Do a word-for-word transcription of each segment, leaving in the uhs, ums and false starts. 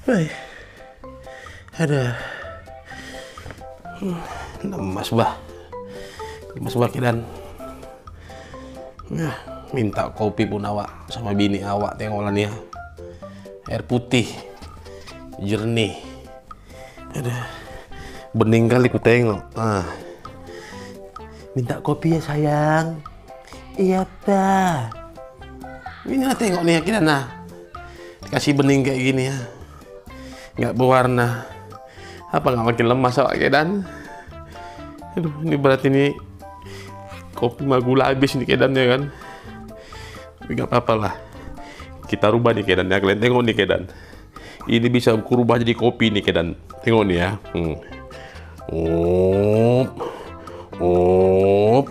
Hai. Ada. Lemas bah. Lemas bah Kedan. Nah, minta kopi pun awak sama bini awak tengoklah nih ya. Air putih. Jernih. Ada. Bening kali ku tengok. Ah. Minta kopi ya sayang. Iya ta. Ini lah tengok nih ya Kedan nah. Dikasih bening kayak gini ya. Nggak berwarna. Apa nggak makin lemas awak Kedan? Aduh, ini berarti nih kopi mah gula habis nih Kedan ya kan. Tapi nggak apa-apa lah. Kita rubah nih Kedan ya. Kalian tengok nih Kedan. Ini bisa aku rubah jadi kopi nih Kedan. Tengok nih ya. Hmm. Up. Up.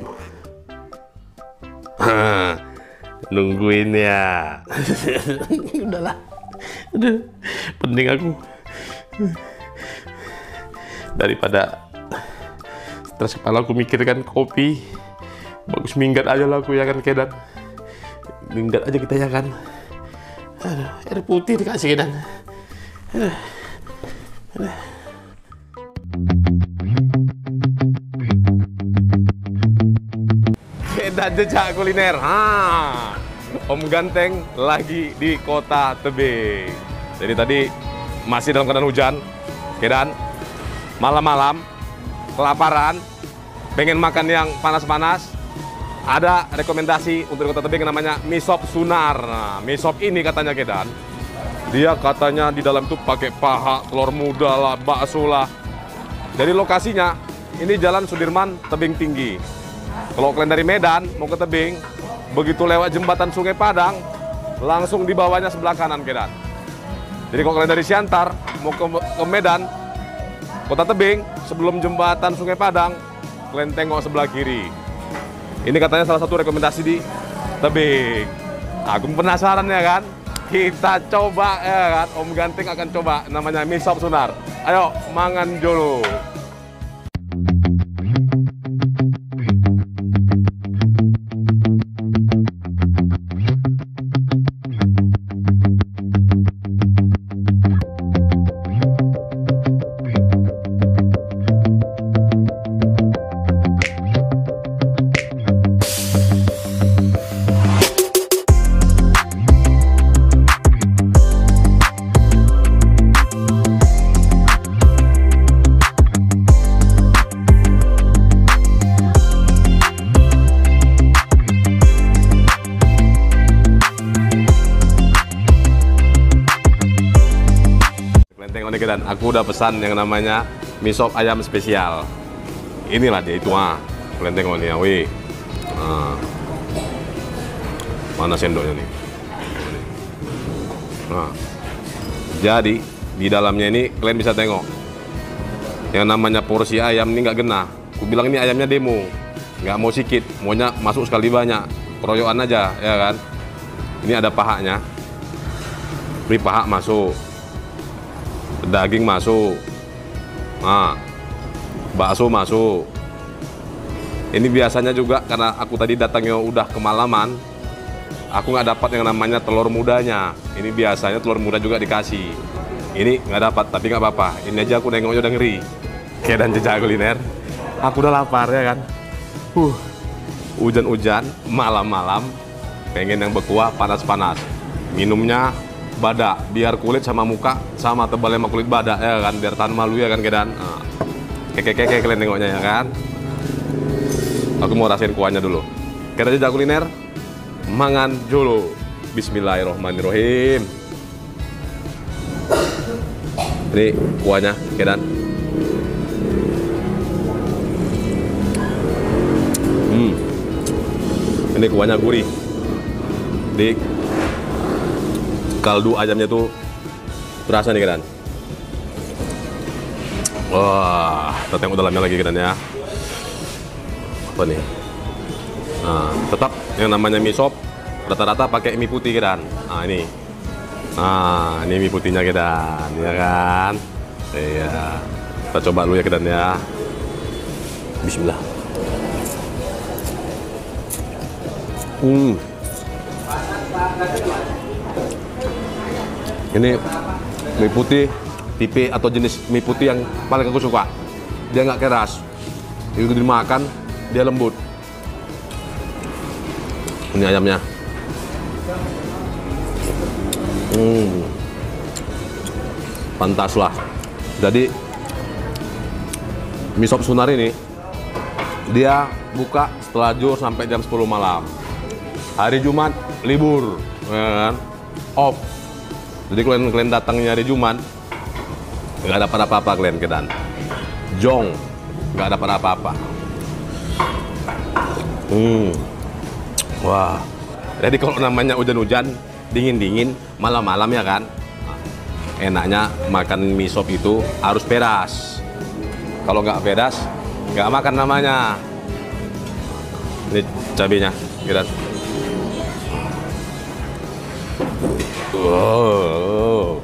Hah. Nungguin ya. Udahlah. Udah. Penting aku. Daripada stres kepala aku mikirkan kopi, bagus minggat aja lah aku ya kan Kedan. Minggat aja kita ya kan. Aduh, air putih dikasih Kedan. Aduh. Aduh. Kedan jejak kuliner. Ha. Om Ganteng lagi di Kota Tebing. Jadi tadi masih dalam keadaan hujan, Kedan. Malam-malam, kelaparan, pengen makan yang panas-panas. Ada rekomendasi untuk Kota Tebing namanya mie sop Sunar. Nah, mie sop ini katanya Kedan, dia katanya di dalam itu pakai paha, telur muda lah, bakso lah. Jadi lokasinya ini Jalan Sudirman, Tebing Tinggi. Kalau kalian dari Medan mau ke Tebing, begitu lewat jembatan Sungai Padang, langsung di bawahnya sebelah kanan Kedan. Jadi kalau kalian dari Siantar mau ke, ke Medan, Kota Tebing, sebelum jembatan Sungai Padang, kalian tengok sebelah kiri. Ini katanya salah satu rekomendasi di Tebing. Aku penasaran ya kan? Kita coba ya kan? Om Ganteng akan coba namanya mie sop Sunar. Ayo, mangan dulu. Dan aku udah pesan yang namanya mie sop ayam spesial. Inilah dia itu ah. Kalian tengok nih ya, wih. Nah. Mana sendoknya nih? Nah. Jadi di dalamnya ini kalian bisa tengok. Yang namanya porsi ayam ini nggak genah. Aku bilang ini ayamnya demo, nggak mau sikit, maunya masuk sekali banyak. Keroyokan aja, ya kan? Ini ada pahanya. Ini paha masuk. Daging masuk, nah, bakso masuk. Ini biasanya juga karena aku tadi datangnya udah kemalaman, aku nggak dapat yang namanya telur mudanya. Ini biasanya telur muda juga dikasih. Ini nggak dapat, tapi nggak apa-apa. Ini aja aku nengoknya udah ngeri. Kedan jejak kuliner. Aku udah lapar ya kan. Huh, hujan-hujan, malam-malam, pengen yang berkuah panas-panas. Minumnya badak, biar kulit sama muka sama tebal sama kulit badak ya kan, biar tahan malu ya kan Kedan. Nah, keke-keke kalian tengoknya ya kan. Aku mau rasain kuahnya dulu. Kedan jejak kuliner, mangan dulu. Bismillahirrohmanirrohim. Ini kuahnya Kedan. Hmm. Ini kuahnya gurih. Di kaldu ayamnya tuh berasa nih Kedan. Wah, kita tengok dalamnya lagi Kedan ya. Apa nih? Nah, tetap yang namanya mie sop rata-rata pakai mie putih Kedan. Nah ini, nah ini mie putihnya Kedan, ya kan? Iya, kita coba dulu ya Kedan ya. Bismillah. Hmm. Ini Mie putih, tipe atau jenis mie putih yang paling aku suka. Dia nggak keras. Itu dimakan, dia lembut. Ini ayamnya. Hmm. Pantas lah. Jadi mie sop Sunar ini dia buka setelah zuhur sampai jam sepuluh malam. Hari Jumat libur, ya kan? Off. Jadi kalian kalian datangnya hari Jumat nggak dapat apa-apa kalian kedan. Jong nggak dapat apa-apa. Hmm. Wah. Jadi kalau namanya hujan-hujan, dingin-dingin, malam-malam ya kan, enaknya makan mie sop itu harus pedas. Kalau nggak pedas, nggak makan namanya. Ini cabenya, lihat. Wow.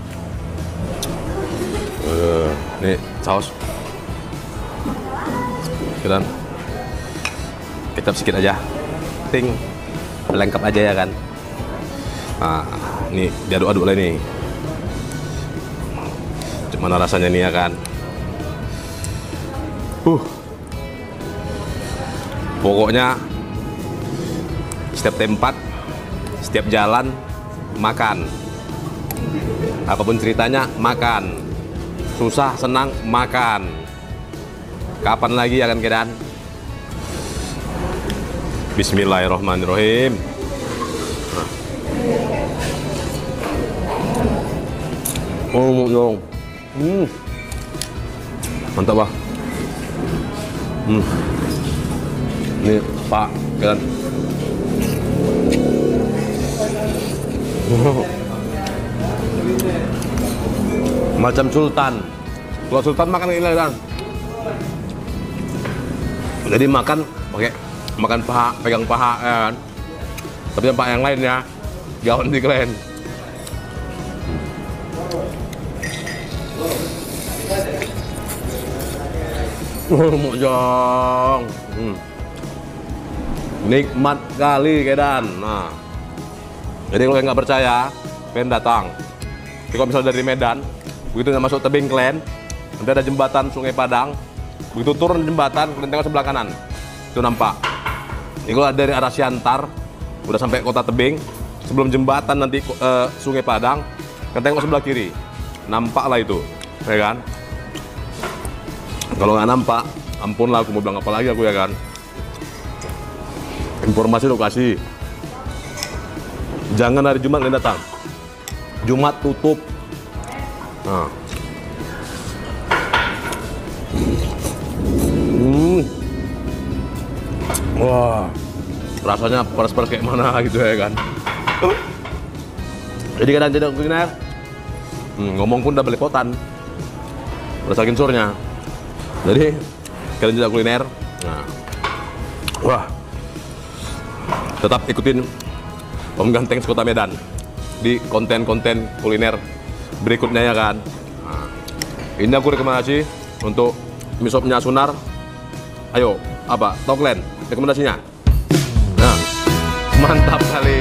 Uh, ini saus. Lihat. Kecap sedikit aja. Ting. Lengkap aja ya kan. Nah, ini diaduk-aduk lah nih. Gimana rasanya nih ya kan? Uh. Pokoknya setiap tempat, setiap jalan makan. Apapun ceritanya makan. Susah, senang makan. Kapan lagi ya kan kedan? Bismillahirrahmanirrahim. Nah. Oh, dong. Hmm. Mantap, Pak. Hmm. Ini Pak kan. Macam sultan. Kalau sultan makan ini kan. Jadi makan pakai makan paha, pegang paha ya kan. Tapi yang paha yang lain ya. Jangan di kalian. Mojong. Hmm. Nikmat kali kedan. Nah, jadi kalau yang nggak percaya, kalian datang. Jadi kalau misalnya dari Medan, begitu nggak masuk tebing kalian, nanti ada jembatan Sungai Padang. Begitu turun jembatan, kalian tengok sebelah kanan, itu nampak. Ini kalau dari arah Siantar, udah sampai kota Tebing, sebelum jembatan nanti uh, Sungai Padang, kalian tengok sebelah kiri, nampak lah itu, ya kan? Kalau nggak nampak, ampun lah, aku mau bilang apa lagi aku ya kan? Informasi lokasi. Jangan hari Jumat kalian datang. Jumat tutup. Nah. Hmm. Wah. Rasanya peras-peras kayak mana gitu ya kan. Jadi kadang tidak kuliner. Hmm, ngomong pun udah belepotan. Udah saking surnya. Jadi kalian tidak kuliner. Nah. Wah. Tetap ikutin Om Ganteng Kota Medan di konten-konten kuliner berikutnya ya kan. Nah, ini aku rekomendasi untuk mie sopnya Sunar. Ayo, apa? Tahu kalian rekomendasinya? Nah, mantap kali.